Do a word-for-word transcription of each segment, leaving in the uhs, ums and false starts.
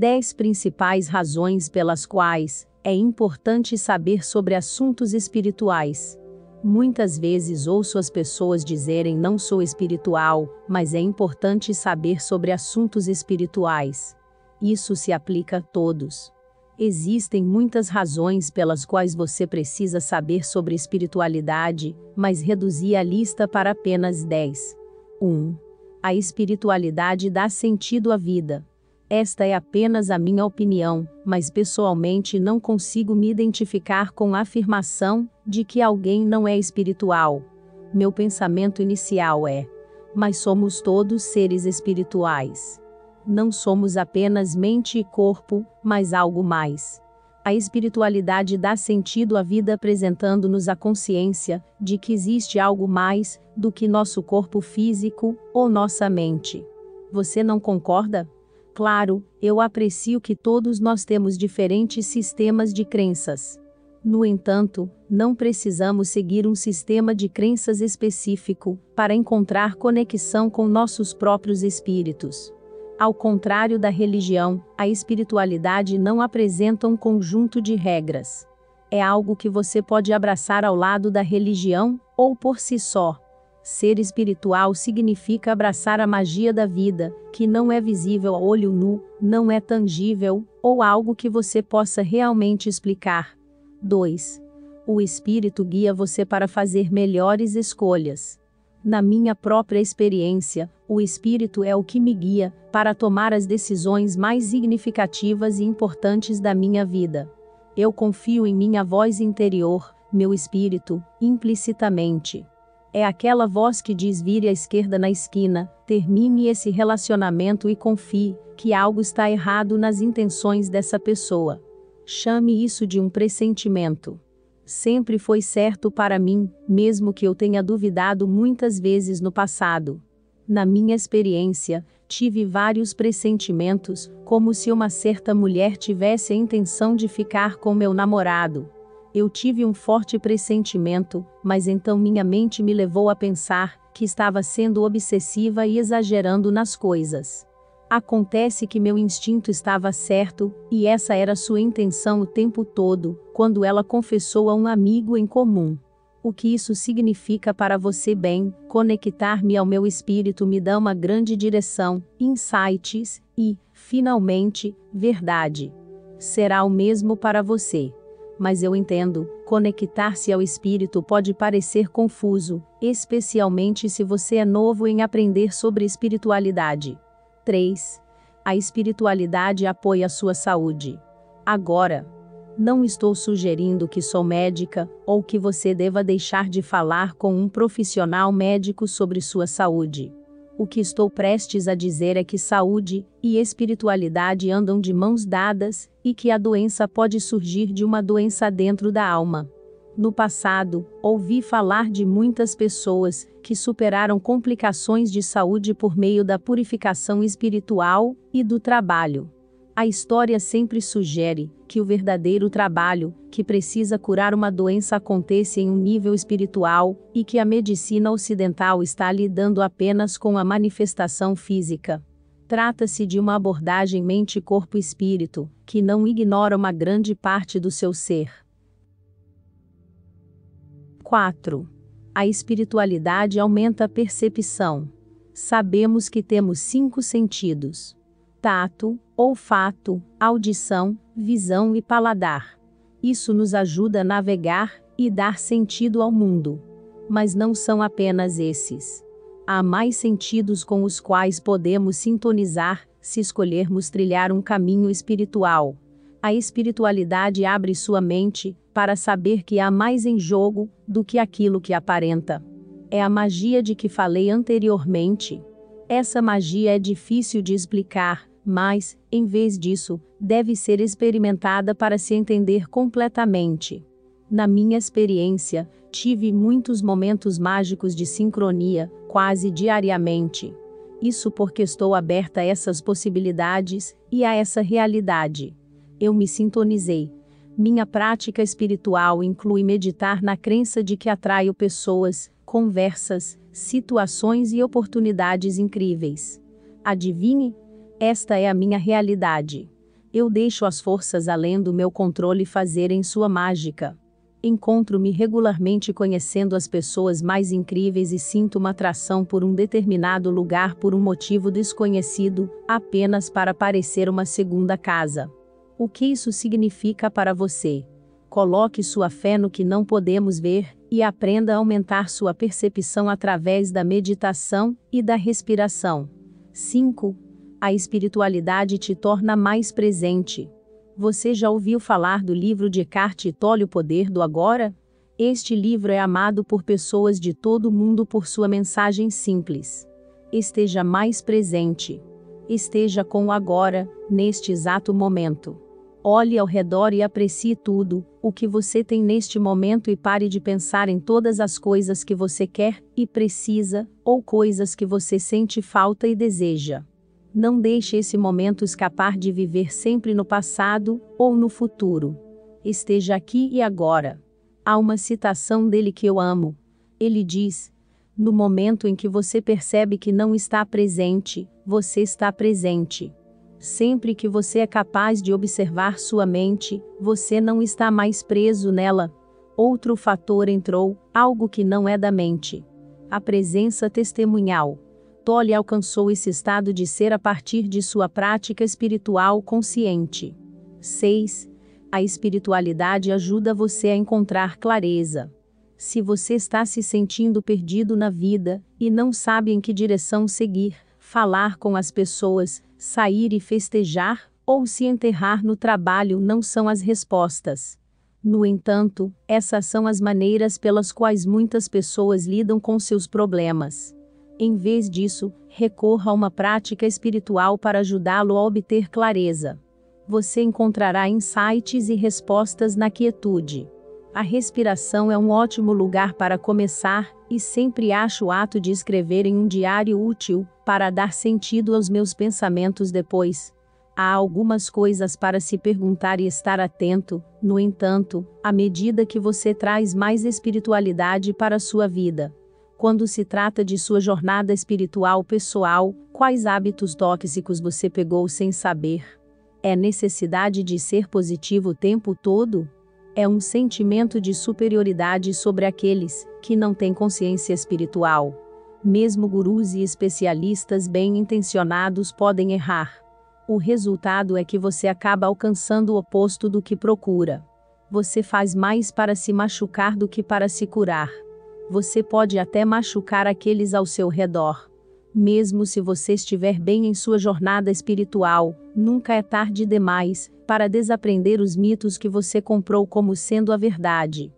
dez principais razões pelas quais é importante saber sobre assuntos espirituais. Muitas vezes ouço as pessoas dizerem não sou espiritual, mas é importante saber sobre assuntos espirituais. Isso se aplica a todos. Existem muitas razões pelas quais você precisa saber sobre espiritualidade, mas reduzi a lista para apenas dez. um. A espiritualidade dá sentido à vida. Esta é apenas a minha opinião, mas pessoalmente não consigo me identificar com a afirmação de que alguém não é espiritual. Meu pensamento inicial é: mas somos todos seres espirituais. Não somos apenas mente e corpo, mas algo mais. A espiritualidade dá sentido à vida apresentando-nos a consciência de que existe algo mais do que nosso corpo físico ou nossa mente. Você não concorda? Claro, eu aprecio que todos nós temos diferentes sistemas de crenças. No entanto, não precisamos seguir um sistema de crenças específico para encontrar conexão com nossos próprios espíritos. Ao contrário da religião, a espiritualidade não apresenta um conjunto de regras. É algo que você pode abraçar ao lado da religião, ou por si só. Ser espiritual significa abraçar a magia da vida, que não é visível a olho nu, não é tangível, ou algo que você possa realmente explicar. dois. O Espírito guia você para fazer melhores escolhas. Na minha própria experiência, o Espírito é o que me guia para tomar as decisões mais significativas e importantes da minha vida. Eu confio em minha voz interior, meu Espírito, implicitamente. É aquela voz que diz: vire à esquerda na esquina, termine esse relacionamento e confie que algo está errado nas intenções dessa pessoa. Chame isso de um pressentimento. Sempre foi certo para mim, mesmo que eu tenha duvidado muitas vezes no passado. Na minha experiência, tive vários pressentimentos, como se uma certa mulher tivesse a intenção de ficar com meu namorado. Eu tive um forte pressentimento, mas então minha mente me levou a pensar que estava sendo obsessiva e exagerando nas coisas. Acontece que meu instinto estava certo, e essa era sua intenção o tempo todo, quando ela confessou a um amigo em comum. O que isso significa para você? Bem, conectar-me ao meu espírito me dá uma grande direção, insights e, finalmente, verdade. Será o mesmo para você. Mas eu entendo, conectar-se ao espírito pode parecer confuso, especialmente se você é novo em aprender sobre espiritualidade. três. A espiritualidade apoia a sua saúde. Agora, não estou sugerindo que sou médica, ou que você deva deixar de falar com um profissional médico sobre sua saúde. O que estou prestes a dizer é que saúde e espiritualidade andam de mãos dadas, e que a doença pode surgir de uma doença dentro da alma. No passado, ouvi falar de muitas pessoas que superaram complicações de saúde por meio da purificação espiritual e do trabalho. A história sempre sugere que o verdadeiro trabalho, que precisa curar uma doença, acontece em um nível espiritual, e que a medicina ocidental está lidando apenas com a manifestação física. Trata-se de uma abordagem mente-corpo-espírito, que não ignora uma grande parte do seu ser. quatro. A espiritualidade aumenta a percepção. Sabemos que temos cinco sentidos: tato, olfato, audição, visão e paladar. Isso nos ajuda a navegar e dar sentido ao mundo. Mas não são apenas esses. Há mais sentidos com os quais podemos sintonizar, se escolhermos trilhar um caminho espiritual. A espiritualidade abre sua mente para saber que há mais em jogo do que aquilo que aparenta. É a magia de que falei anteriormente. Essa magia é difícil de explicar, mas, em vez disso, deve ser experimentada para se entender completamente. Na minha experiência, tive muitos momentos mágicos de sincronia, quase diariamente. Isso porque estou aberta a essas possibilidades e a essa realidade. Eu me sintonizei. Minha prática espiritual inclui meditar na crença de que atraio pessoas, conversas, situações e oportunidades incríveis. Adivinhe? Esta é a minha realidade. Eu deixo as forças além do meu controle fazerem sua mágica. Encontro-me regularmente conhecendo as pessoas mais incríveis e sinto uma atração por um determinado lugar por um motivo desconhecido, apenas para parecer uma segunda casa. O que isso significa para você? Coloque sua fé no que não podemos ver, e aprenda a aumentar sua percepção através da meditação e da respiração. cinco. A espiritualidade te torna mais presente. Você já ouviu falar do livro de Eckhart Tolle, O Poder do Agora? Este livro é amado por pessoas de todo o mundo por sua mensagem simples. Esteja mais presente. Esteja com o agora, neste exato momento. Olhe ao redor e aprecie tudo, o que você tem neste momento e pare de pensar em todas as coisas que você quer e precisa, ou coisas que você sente falta e deseja. Não deixe esse momento escapar de viver sempre no passado ou no futuro. Esteja aqui e agora. Há uma citação dele que eu amo. Ele diz: no momento em que você percebe que não está presente, você está presente. Sempre que você é capaz de observar sua mente, você não está mais preso nela. Outro fator entrou, algo que não é da mente. A presença testemunhal. Tolle alcançou esse estado de ser a partir de sua prática espiritual consciente. seis. A espiritualidade ajuda você a encontrar clareza. Se você está se sentindo perdido na vida, e não sabe em que direção seguir, falar com as pessoas, sair e festejar, ou se enterrar no trabalho não são as respostas. No entanto, essas são as maneiras pelas quais muitas pessoas lidam com seus problemas. Em vez disso, recorra a uma prática espiritual para ajudá-lo a obter clareza. Você encontrará insights e respostas na quietude. A respiração é um ótimo lugar para começar, e sempre acho o ato de escrever em um diário útil, para dar sentido aos meus pensamentos depois. Há algumas coisas para se perguntar e estar atento, no entanto, à medida que você traz mais espiritualidade para a sua vida. Quando se trata de sua jornada espiritual pessoal, quais hábitos tóxicos você pegou sem saber? É necessidade de ser positivo o tempo todo? É um sentimento de superioridade sobre aqueles que não têm consciência espiritual. Mesmo gurus e especialistas bem-intencionados podem errar. O resultado é que você acaba alcançando o oposto do que procura. Você faz mais para se machucar do que para se curar. Você pode até machucar aqueles ao seu redor. Mesmo se você estiver bem em sua jornada espiritual, nunca é tarde demais para desaprender os mitos que você comprou como sendo a verdade.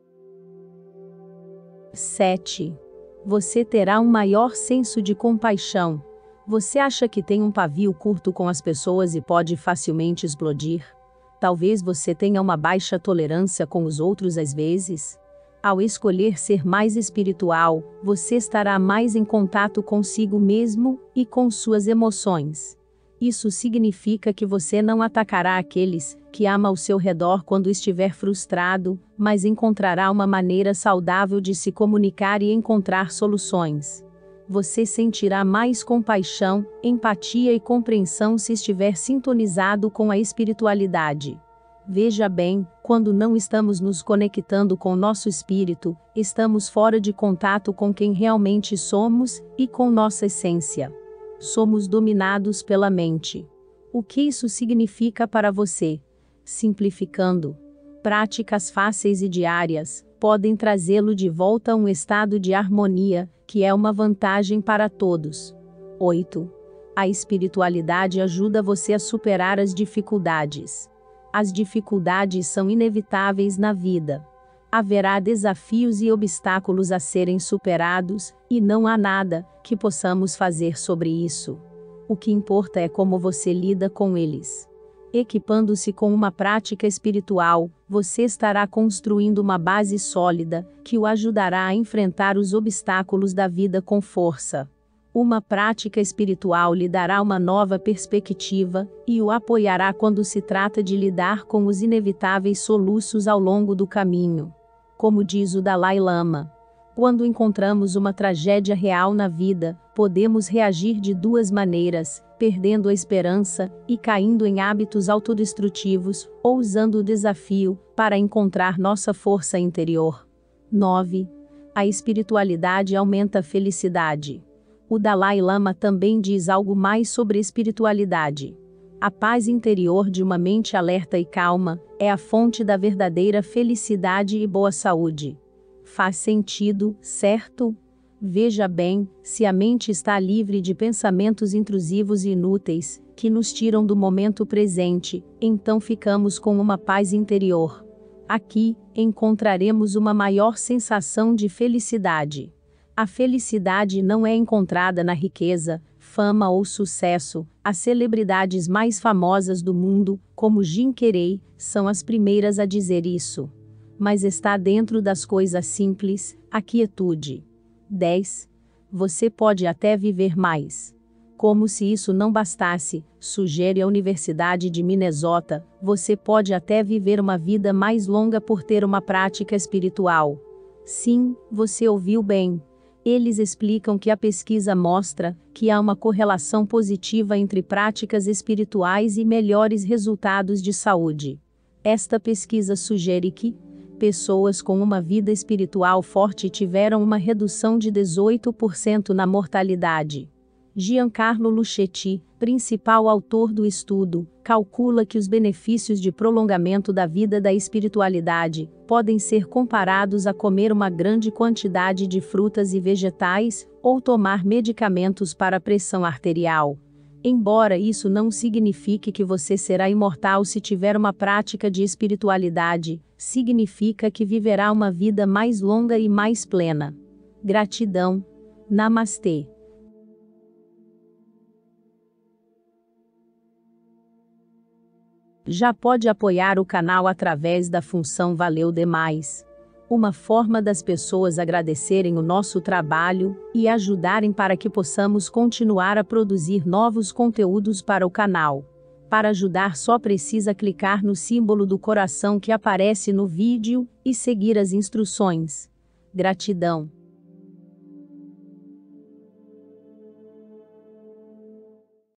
sete. Você terá um maior senso de compaixão. Você acha que tem um pavio curto com as pessoas e pode facilmente explodir? Talvez você tenha uma baixa tolerância com os outros às vezes? Ao escolher ser mais espiritual, você estará mais em contato consigo mesmo e com suas emoções. Isso significa que você não atacará aqueles que ama ao seu redor quando estiver frustrado, mas encontrará uma maneira saudável de se comunicar e encontrar soluções. Você sentirá mais compaixão, empatia e compreensão se estiver sintonizado com a espiritualidade. Veja bem, quando não estamos nos conectando com nosso espírito, estamos fora de contato com quem realmente somos e com nossa essência. Somos dominados pela mente. O que isso significa para você? Simplificando, práticas fáceis e diárias podem trazê-lo de volta a um estado de harmonia, que é uma vantagem para todos. oito. A espiritualidade ajuda você a superar as dificuldades. As dificuldades são inevitáveis na vida. Haverá desafios e obstáculos a serem superados, e não há nada que possamos fazer sobre isso. O que importa é como você lida com eles. Equipando-se com uma prática espiritual, você estará construindo uma base sólida, que o ajudará a enfrentar os obstáculos da vida com força. Uma prática espiritual lhe dará uma nova perspectiva, e o apoiará quando se trata de lidar com os inevitáveis soluços ao longo do caminho. Como diz o Dalai Lama, quando encontramos uma tragédia real na vida, Podemos reagir de duas maneiras, perdendo a esperança e caindo em hábitos autodestrutivos, ou usando o desafio para encontrar nossa força interior. nove. A espiritualidade aumenta a felicidade. O Dalai Lama também diz algo mais sobre espiritualidade. A paz interior de uma mente alerta e calma é a fonte da verdadeira felicidade e boa saúde. Faz sentido, certo? Veja bem, se a mente está livre de pensamentos intrusivos e inúteis, que nos tiram do momento presente, então ficamos com uma paz interior. Aqui, encontraremos uma maior sensação de felicidade. A felicidade não é encontrada na riqueza, fama ou sucesso. As celebridades mais famosas do mundo, como Jim Carrey, são as primeiras a dizer isso. Mas está dentro das coisas simples, a quietude. dez. Você pode até viver mais. Como se isso não bastasse, sugere a Universidade de Minnesota, você pode até viver uma vida mais longa por ter uma prática espiritual. Sim, você ouviu bem. Eles explicam que a pesquisa mostra que há uma correlação positiva entre práticas espirituais e melhores resultados de saúde. Esta pesquisa sugere que pessoas com uma vida espiritual forte tiveram uma redução de dezoito por cento na mortalidade. Giancarlo Luchetti, principal autor do estudo, calcula que os benefícios de prolongamento da vida da espiritualidade podem ser comparados a comer uma grande quantidade de frutas e vegetais, ou tomar medicamentos para a pressão arterial. Embora isso não signifique que você será imortal se tiver uma prática de espiritualidade, significa que viverá uma vida mais longa e mais plena. Gratidão. Namastê. Já pode apoiar o canal através da função Valeu Demais. Uma forma das pessoas agradecerem o nosso trabalho e ajudarem para que possamos continuar a produzir novos conteúdos para o canal. Para ajudar, só precisa clicar no símbolo do coração que aparece no vídeo e seguir as instruções. Gratidão.